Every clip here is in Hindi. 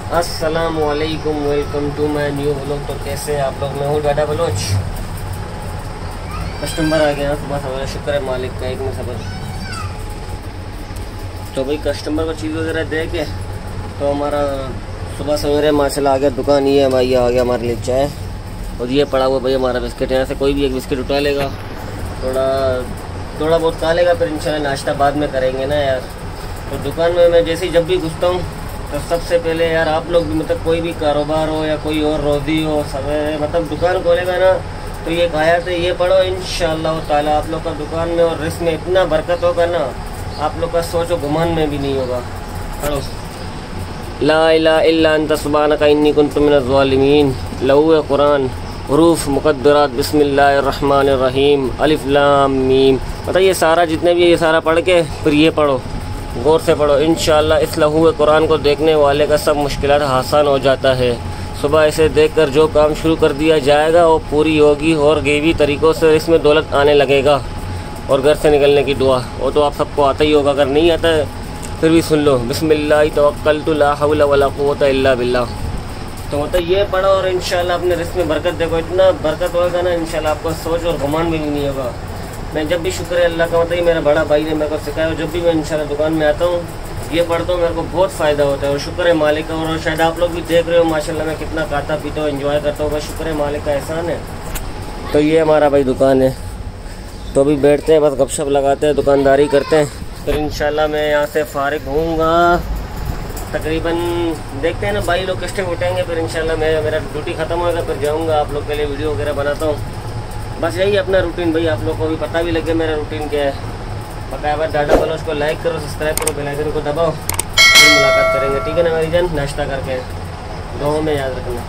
अस्सलामुअलैकुम, welcome to my new vlog. तो कैसे हैं आप लोग? मैं हूँ डाडा बलोच। कस्टमर आ गया सुबह सवेरे, शुक्र है मालिक का। एक मिनट सबर। तो भाई कस्टमर को चीज़ वगैरह दे के तो हमारा सुबह सवेरे माशाल्लाह आ गया दुकान। ये है भाई, आ गया हमारे लिए चाय और ये पड़ा हुआ भाई हमारा बिस्किट। यहाँ से कोई भी एक बिस्किट उठा लेगा, थोड़ा बहुत खा लेगा, फिर इंशाल्लाह नाश्ता बाद में करेंगे ना यार। तो दुकान में मैं जैसे ही जब भी घुसता हूँ तो सबसे पहले यार आप लोग भी मतलब कोई भी कारोबार हो या कोई और रोज़ी हो, सवेरे मतलब दुकान खोलेगा ना तो ये आया तो ये पढ़ो, इंशाअल्लाह ताला आप लोग का दुकान में और रिस्क में इतना बरकत होगा ना, आप लोग का सोचो गुमान में भी नहीं होगा। पढ़ो ला इलाहा इल्ला अंता सुब्हानका इन्नी कुन्तु मिनज़ ज़ालिमीन। लौह कुरान हुरूफ मुक़द्दरात बिस्मिल्लाहिर्रहमानिर्रहीम अलिफ लाम मीम। मतलब ये सारा जितने भी ये सारा पढ़ के फिर ये पढ़ो, गौर से पढ़ो। इंशाअल्लाह इस लौह कुरान को देखने वाले का सब मुश्किलात आसान हो जाता है। सुबह इसे देखकर जो काम शुरू कर दिया जाएगा वो पूरी होगी और गैबी तरीक़ों से इसमें दौलत आने लगेगा। और घर से निकलने की दुआ वो तो आप सबको आता ही होगा, अगर नहीं आता है फिर भी सुन लो। बिस्मिल्लाहि तवक्कलतु ला हौला वला कुव्वता इल्ला बिल्लाह। तो मतलब ये पढ़ो और इंशाल्लाह अपने रिस्क में बरकत देखो, इतना बरकत होगा ना इंशाल्लाह आपको सोच और गुमान भी नहीं होगा। मैं जब भी शुक्र है अल्लाह का, मतलब मेरा बड़ा भाई ने मेरे को सिखाया, जब भी मैं इंशाल्लाह दुकान में आता हूँ ये पढ़ता हूँ मेरे को बहुत फ़ायदा होता है। और शुक्र है मालिक का। और शायद आप लोग भी देख रहे हो माशाल्लाह मैं कितना खाता पीता हूँ, एंजॉय करता हूँ, बस शुक्र है मालिक का एहसान है। तो ये हमारा भाई दुकान है, तो अभी बैठते हैं बस गपशप लगाते हैं, दुकानदारी करते हैं, फिर इंशाल्लाह मैं यहाँ से फ़ारिग होऊंगा तकरीबन। देखते हैं ना भाई लोग किस टाइम उठेंगे, फिर इंशाल्लाह मेरा ड्यूटी ख़त्म होगा, फिर जाऊँगा आप लोग के लिए वीडियो वगैरह बनाता हूँ। बस यही अपना रूटीन भाई, आप लोग को भी पता भी लगे मेरा रूटीन क्या है। पता है डाडा बलोच को लाइक करो, सब्सक्राइब करो, बेल आइकन को दबाओ, फिर मुलाकात करेंगे, ठीक है ना मेरी जान। नाश्ता करके दुआओं में याद रखना।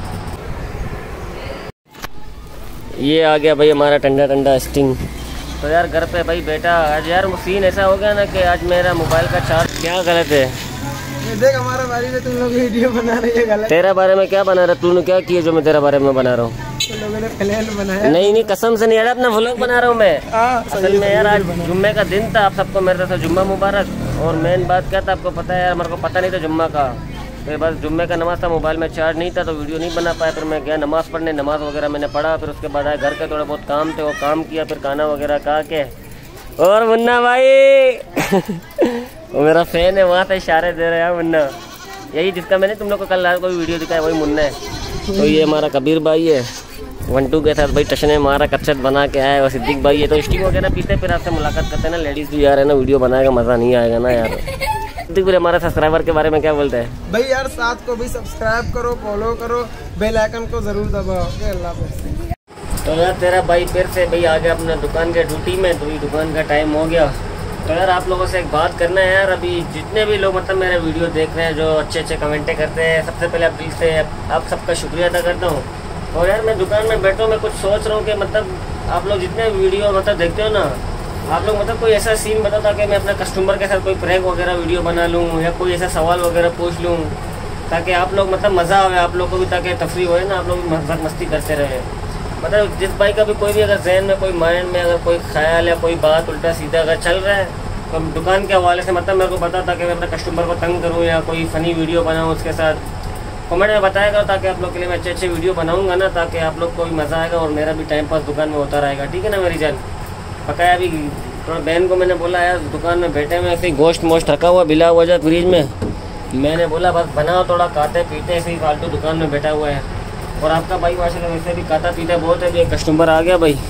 ये आ गया भाई हमारा ठंडा ठंडा स्टिंग। तो यार घर पे भाई बेटा आज यार सीन ऐसा हो गया ना कि आज मेरा मोबाइल का चार्ज क्या गलत है। देख हमारे बारे में तुम लोग वीडियो बना रहे हैं गलत। तेरा बारे में क्या बना रहा, तूने क्या किया जो मैं तेरा बारे में बना रहा हूँ? तो लोगों ने प्लान बनाया। नहीं कसम से नहीं यार, अपना व्लॉग बना रहा हूँ मैं। असल में यार आज जुम्मे का दिन था, आप सबको मेरे तरफ से जुम्मा मुबारक। और मेन बात क्या था आपको पता है यार, मेरे को पता नहीं था जुम्मा का, फिर बस जुम्मे का नमाज था, मोबाइल में चार्ज नहीं था तो वीडियो नहीं बना पाया। फिर मैं गया नमाज़ पढ़ने, नमाज वगैरह मैंने पढ़ा, फिर उसके बाद आया घर के थोड़ा बहुत काम थे वो काम किया, फिर खाना वगैरह खा के। और मुन्ना भाई वो मेरा फैन है, वहाँ से इशारे दे रहे हैं मुन्ना, यही जिसका मैंने तुम लोग को कल रात को वीडियो दिखाया वही मुन्ना है। तो ये हमारा कबीर भाई है, 1-2 के साथ भाई टशने मारा, कच्चट बना के आया। और सिद्दीक भाई है, तो स्टिंग वगैरह पीते फिर आपसे मुलाकात करते हैं ना। लेडीज़ भी यार है ना, वीडियो बनाएगा मज़ा नहीं आएगा ना यार। सिद्दीक भाई हमारे सब्सक्राइबर के बारे में क्या बोलते हैं भाई? यार साथ को भी सब्सक्राइब करो, फॉलो करो, बेल आइकन को जरूर दबाओ। अल्लाह हाफ़िज़। तो यार तेरा भाई फिर से भाई आ गया अपना दुकान के ड्यूटी में, तो दुकान का टाइम हो गया। तो यार आप लोगों से एक बात करना है यार, अभी जितने भी लोग मतलब मेरा वीडियो देख रहे हैं, जो अच्छे अच्छे कमेंटें करते हैं, सबसे पहले आप दिल से आप सबका शुक्रिया अदा करता हूँ। और यार मैं दुकान में बैठा हूँ, मैं कुछ सोच रहा हूँ कि मतलब आप लोग जितने वीडियो मतलब देखते हो ना, आप लोग मतलब कोई ऐसा सीन बताओ ताकि मैं अपने कस्टमर के साथ कोई प्रैंक वगैरह वीडियो बना लूँ या कोई ऐसा सवाल वगैरह पूछ लूँ, ताकि आप लोग मतलब मज़ा आवे आप लोग को भी, ताकि तफरी होए ना, आप लोग भी मस्ती करते रहे। मतलब जिस भाई का भी कोई भी अगर जहन में कोई माइंड में अगर कोई ख्याल या कोई बात उल्टा सीधा अगर चल रहा है तो दुकान के हवाले से मतलब मेरे को बता, ताकि मैं अपने कस्टमर को तंग करूँ या कोई फ़नी वीडियो बनाऊँ उसके साथ कमेंट में बताएगा, ताकि आप लोग के लिए मैं अच्छे अच्छे वीडियो बनाऊँगा ना, ताकि आप लोग को भी मज़ा आएगा और मेरा भी टाइम पास दुकान में होता रहेगा, ठीक है ना मेरी जान। पकाया अभी थोड़ा बहन को मैंने बोला यार दुकान में बैठे हुए ऐसे गोश्त मोश्त रखा हुआ बिला वजह फ्रिज में, मैंने बोला बस बनाओ, थोड़ा खाते पीते ऐसे ही फालतू दुकान में बैठा हुआ है। और आपका भाई माशाल्लाह वैसे भी खाता पीता बहुत है। अभी एक कस्टमर आ गया भाई,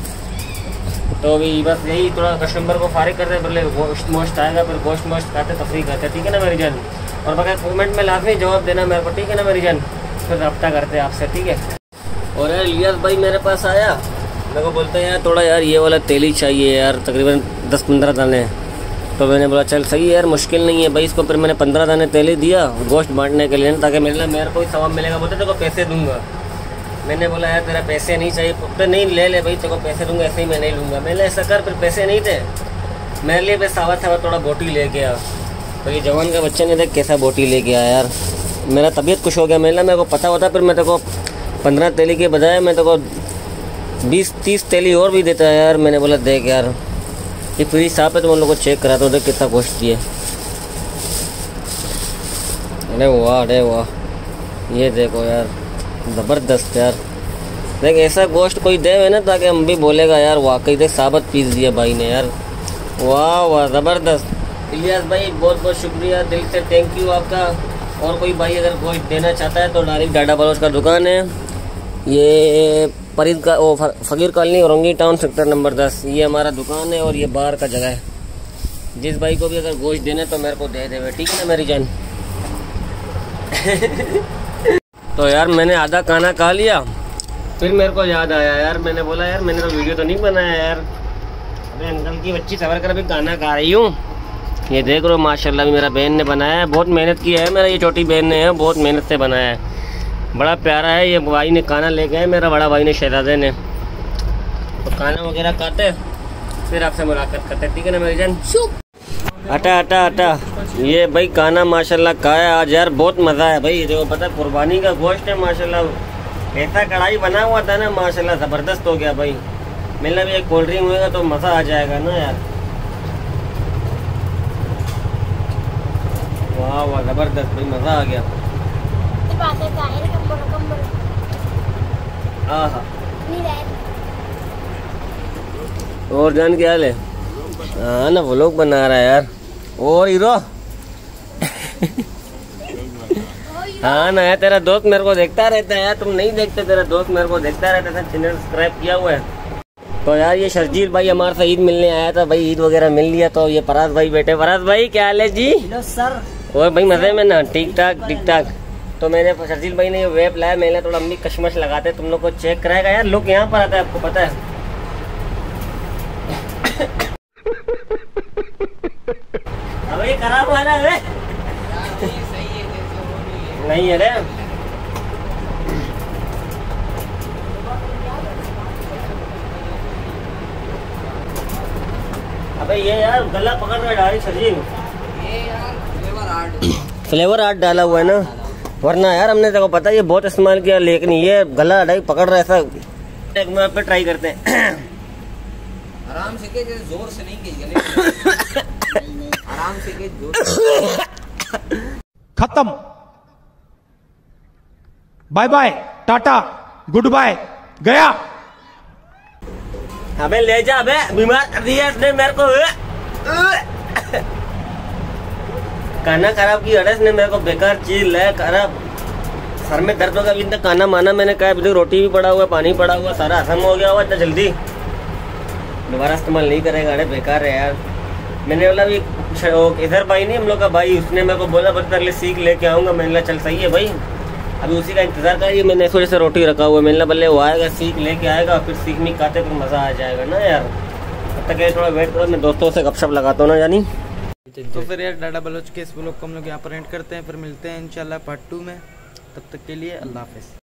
तो अभी बस यही थोड़ा कस्टमर को फारिग करते, पहले गोश्त मोश्त आएगा, फिर गोश्त मोश्त खाते तफरी करते, ठीक है ना मेरी जान। और बगैर कमेंट में लाजमी जवाब देना मेरे को, ठीक है ना मेरी जान, फिर रब्ता करते हैं आपसे, ठीक है। और यार इलियास भाई मेरे पास आया, मेरे को बोलते हैं यार थोड़ा यार ये वाला तेल ही चाहिए यार, तकरीबन 10-15 दाने। तो मैंने बोला चल सही है यार, मुश्किल नहीं है भाई। इसको फिर मैंने 15 दाने तेल ही दिया गोश्त बांटने के लिए, ताकि मेरे को भी सवाब मिलेगा। बोलते तेरे को पैसे दूंगा, मैंने बोला यार तेरा पैसे नहीं चाहिए, तो नहीं ले ले भाई, तेरे को पैसे दूंगा, ऐसे ही मैं नहीं लूँगा। मैंने ऐसा कर, फिर पैसे नहीं थे मेरे लिए, फिर सावा थोड़ा बोटी ले गया। तो ये जवान का बच्चा ने देख कैसा बोटी ले गया यार, मेरा तबीयत खुश हो गया। मेरे को पता होता फिर मैं तेरे को 15 तेली के बजाय मैं तेरे को 20-30 तेली और भी देता है यार। मैंने बोला देख यार ये फ्री साहब है, तो उन लोगों को चेक कराता हूँ, देख कितना गोश्त दिए। अरे वाह ये देखो यार, ज़बरदस्त यार। देख ऐसा गोश्त कोई दे है ना ताकि हम भी बोलेगा यार वाकई देख साबित पीस दिया भाई ने यार। वाह वाह ज़बरदस्त। इलियास भाई बहुत बहुत शुक्रिया, दिल से थैंक यू आपका। और कोई भाई अगर गोश्त देना चाहता है तो डायरेक्ट डाडा बलोच का दुकान है, ये फरीद का वो Faqir colony Orangi town sector number 10, ये हमारा दुकान है और ये बाहर का जगह है। जिस भाई को भी अगर गोश्त देना तो मेरे को दे देवे, ठीक है ना मेरी जान। तो यार मैंने आधा खाना खा लिया, फिर मेरे को याद आया यार, मैंने बोला यार मैंने तो वीडियो तो नहीं बनाया यार। अबे अंकल की बच्ची सवर कर अभी खाना खा रही हूँ। ये देख रहे हो माशाल्लाह मेरा बहन ने बनाया है, बहुत मेहनत की है, मेरा ये छोटी बहन ने है बहुत मेहनत से बनाया है, बड़ा प्यारा है। ये भाई ने खाना ले गए, मेरा बड़ा भाई ने शहजादे ने। तो खाना वगैरह खाते फिर आपसे मुलाकात करते, ठीक है ना मेरी जान। हटा हटा हटा। ये भाई खाना माशाल्लाह खाया आज यार, बहुत मज़ा है भाई। जो पता कुर्बानी का गोश्त है माशाल्लाह, ऐसा कढ़ाई बना हुआ था ना माशाल्लाह ज़बरदस्त हो गया भाई। मतलब एक कोल्ड ड्रिंक होगा तो मज़ा आ जाएगा ना यार। वाह वाह ज़बरदस्त भाई, मज़ा आ गया। हाँ और जान क्या हाल है? हाँ ना व्लॉग बना रहा है यार। और हीरो हाँ ना यार, तेरा दोस्त मेरे को देखता रहता है यार, तुम नहीं देखते, तेरा दोस्त मेरे को देखता रहता है, चैनल सब्सक्राइब किया हुआ है। तो यार ये शर्जील भाई हमारे साथ ईद मिलने आया था भाई, ईद वगैरह मिल लिया। तो ये फराज भाई बैठे। फराज भाई क्या हाल है जी? सर और भाई मजे में ना? ठीक ठाक ठीक ठाक। तो मैंने शर्जील भाई ने ये वेब लाया, मैंने थोड़ा अम्मी कशमश लगाते तुम लोग को चेक कराएगा यार। लुक यहाँ पर आता है, आपको पता है। अबे खराब हुआ ना? नहीं है रे। अबे ये यार गला पकड़ रहा है डायरेक्ट शर्जील। ये यार फ्लेवर आर्ट डाला हुआ है ना, वरना यार हमने देखो पता है ये बहुत इस्तेमाल किया, लेकिन ये गला डायरेक्ट पकड़ रहा है ऐसा। एक मिनट पे ट्राई करते हैं। आराम से के, जोर से नहीं के, आराम से के, जोर से। खत्म, bye bye tata goodbye, गया। अबे ले जा, अबे बीमार कर दिया इसने मेरे को। खाना खराब की अड़स ने मेरे को, बेकार चीज लाया खराब। सर में दर्द होगा, अभी तक खाना माना मैंने कहा, अभी रोटी भी पड़ा हुआ, पानी पड़ा हुआ, सारा हजम हो गया हुआ, इतना जल्दी दोबारा इस्तेमाल नहीं करेगा। अरे बेकार है यार। मैंने बोला भी इधर भाई नहीं हम लोग का भाई, उसने मेरे को बोला बस अगले सीख लेके आऊँगा। मैंने बोला चल सही है भाई, अभी उसी का इंतजार करिए। मैंने इस वजह से रोटी रखा हुआ है, मैंने बोला भले वो आएगा सीख लेके आएगा, फिर सीख नहीं खाते फिर मज़ा आ जाएगा ना यार। तब तक थोड़ा वेट करो, मैं दोस्तों से गपशप लगाता हूँ ना जानी। तो फिर यार डाडा बलोच के इस ब्लॉग को हम लोग यहाँ पर एंड करते हैं, फिर मिलते हैं इंशाल्लाह पार्ट 2 में। तब तक के लिए अल्लाह हाफिज़।